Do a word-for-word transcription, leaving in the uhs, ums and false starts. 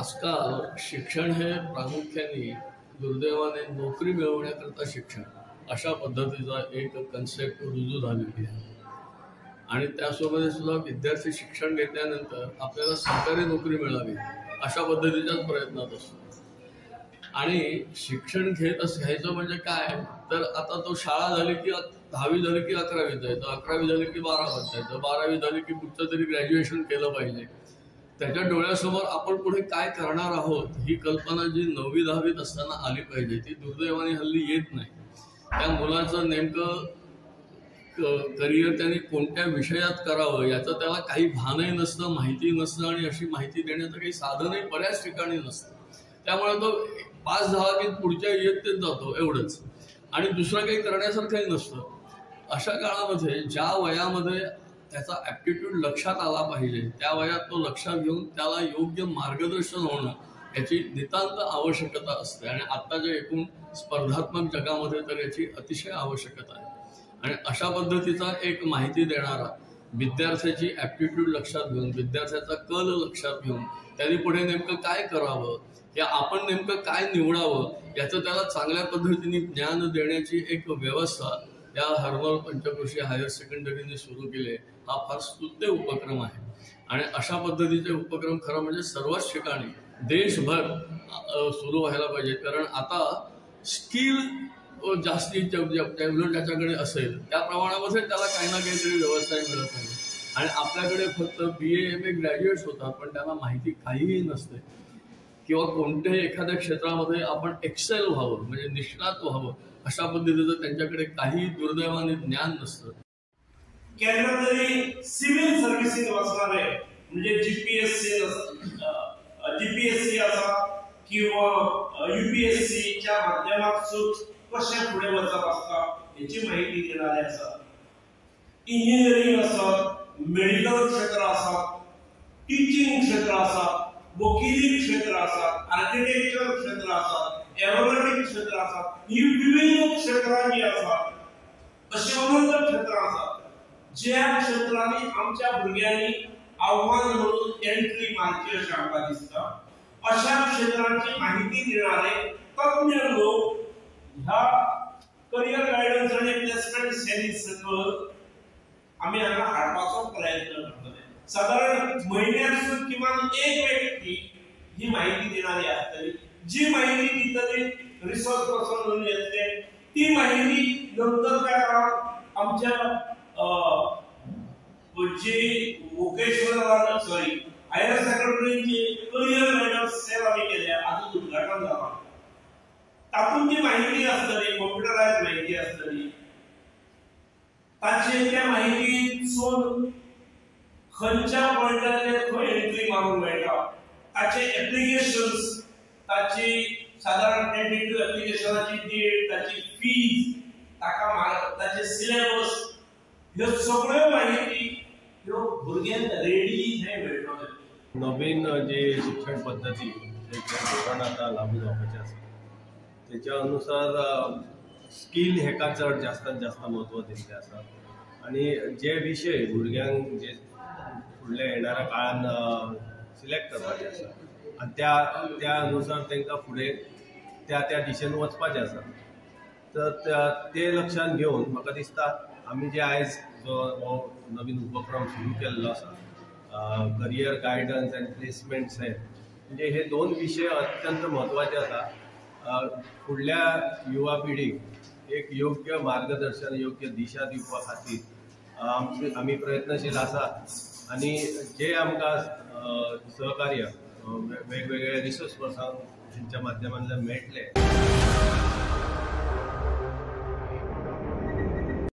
आजकाल शिक्षण हे प्रामुख्याने दुर्दैवाने नोकरी मिळवण्याकरता शिक्षण अशा पद्धतीचा एक कन्सेप्ट रुजू झालेली आहे आणि त्यासोबत सुद्धा विद्यार्थी शिक्षण घेतल्यानंतर आपल्याला सरकारी नोकरी मिळावी अशा पद्धतीच्याच प्रयत्नात असतो। आणि शिक्षण घेत असं घ्यायचं म्हणजे काय तर आता तो शाळा झाली की दहावी झाली की अकरावी जायचं, अकरावी झाली की बारावीत जायचं, बारावी झाली की पुढचं तरी ग्रॅज्युएशन केलं पाहिजे। त्याच्या डोळ्यासमोर आपण पुढे काय करणार आहोत ही कल्पना जी नववी दहावीत असताना आली पाहिजे ती दुर्दैवाने हल्ली येत नाही। त्या मुलाचं नेमकं करिअर त्याने कोणत्या विषयात करावं याचं त्याला काही भानही नसतं, माहिती नसतं आणि अशी माहिती देण्याचं काही साधनही बऱ्याच ठिकाणी नसतं। त्यामुळे तो पास झाला की पुढच्या इयत्तेत जातो एवढंच आणि दुसरं काही करण्यासारखंही नसतं। अशा काळामध्ये ज्या वयामध्ये त्याचा ॲप्टिट्यूड लक्षात आला पाहिजे त्या वयात तो लक्षात घेऊन त्याला योग्य मार्गदर्शन होणं याची नितांत आवश्यकता असते आणि आत्ताच्या एकूण स्पर्धात्मक जगामध्ये तर याची अतिशय आवश्यकता आहे। आणि अशा पद्धतीचा एक माहिती देणारा विद्यार्थ्याची ॲप्टिट्यूड लक्षात घेऊन विद्यार्थ्याचा कल लक्षात घेऊन त्यांनी पुढे नेमकं काय करावं या आपण नेमकं काय निवडावं याचं त्याला चांगल्या पद्धतीने ज्ञान देण्याची एक व्यवस्था या हरमल पंचक्रोशी हायर सेकंडरीने सुरू केले हा फार स्तुत्य उपक्रम आहे। आणि अशा पद्धतीचे उपक्रम खरं म्हणजे सर्वच ठिकाणी देशभर सुरू व्हायला पाहिजे कारण आता स्किल जास्ती ज्याच्याकडे असेल त्या प्रमाणामध्ये त्याला काही ना काहीतरी व्यवस्था मिळत नाही आणि आपल्याकडे फक्त बी ए एम ए ग्रॅज्युएट्स होतात पण त्यांना माहिती काहीही नसते किंवा कोणत्याही एखाद्या क्षेत्रामध्ये आपण एक्सेल व्हावं म्हणजे निष्णात व्हावं अशा पद्धतीचं त्यांच्याकडे काही दुर्दैवाने ज्ञान नसतं। केंद्र जरी सिव्हिल सर्व्हिसेस असणारे म्हणजे जीपीएससी जीपीएससी असा किंवा यूपीएससी च्या माध्यमातून कशा पुढे वचत असतात याची माहिती देणारे असतात। इंजिनिअरिंग असतात, मेडिकल क्षेत्र असतात, टीचिंग क्षेत्र असतात, वकिली क्षेत्र असतात, आर्किटेक्चर क्षेत्र असतात, एरोनॉटिक क्षेत्र असतात, ही विविध क्षेत्रांची असतात अशी अनंत क्षेत्र असतात ज्या क्षेत्रांनी आमच्या भुरग्यांनी आव्हान म्हणून एंट्री मारची अशा आमकां दिसता। अशा क्षेत्रांची माहिती देणारे तज्ञ लोक ह्या करियर गायडन्स आणि प्लेसमेंट सेल्स आम्ही हांगा हाडपाचो प्रयत्न करतले। साधारण महिन्यातून किमान एक व्यक्ती ही माहिती देणारी असतली जी माहिती दितली रिसोर्स पर्सन म्हणून येतले ती माहिती नंतरच्या काळात आमच्या जी वोकेशनल सॉरी हायर सेकंडरीची करियर गायडन्स सेल आम्ही केल्या आजून उद्घाटन झाला तातून जी माहिती असतली कॉम्प्युटरायज माहिती असतली ताचे त्या माहितीसून खंयच्या पॉइंटाचेर खंय एंट्री मारूंक मेळटा ताचे एप्लिकेशन्स ताची साधारण टेंटेटिव्ह एप्लिकेशनाची डेट ताची फीज ताका मार्क ताचे सिलेबस ह्यो सगळ्यो माहिती ह्यो भुरग्यांक रेडी हे मेळटले। नवीन जे शिक्षण पद्धती धोरण आता लागू जावपाचें आसा तेच्या अनुसार स्किल हेका चड जास्तांत जास्त म्हत्व दिल्लें आसा आनी जे विशय भुरग्यांक जे फुडल्या येणाऱ्या काळान सिलेक्ट करपाचे आसा आनी त्या त्या अनुसार तांकां फुडें त्या त्या दिशेन वचपाचें आसा तर ते लक्षांत घेवन म्हाका दिसता आमी जे आयज जो हो नवीन उपक्रम सुरू केल्लो आसा career guidance and placement cell म्हणजे हे दोन विशय अत्यंत म्हत्वाचे आसा फुडल्या युवा पिढीक एक योग्य मार्गदर्शन योग्य दिशा दिवपा खातीर आमी प्रयत्नशील आसा आणि जे आमकां सहकार्य वेगवेगळे रिसोर्स पर्सन हांच्या माध्यमांतल्यान मेळटले।